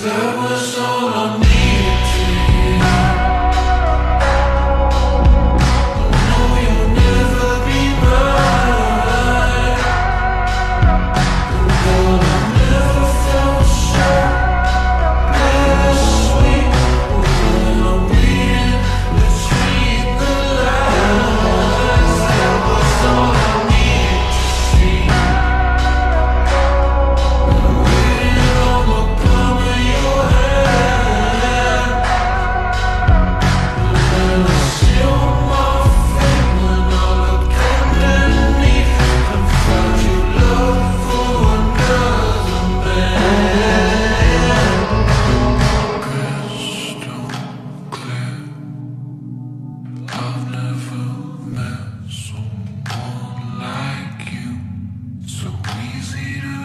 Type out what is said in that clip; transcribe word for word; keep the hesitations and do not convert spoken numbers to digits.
That was all I needed to hear. Oh no, you'll never be mine. Oh girl, I never felt so bittersweet. Oh when I'm reading between the lines, that was all I needed to see. Waiting on the palm of your hand, and I seal my fate when I look underneath and find your love for another man. Crystal clear, I've never met someone like you. So easy to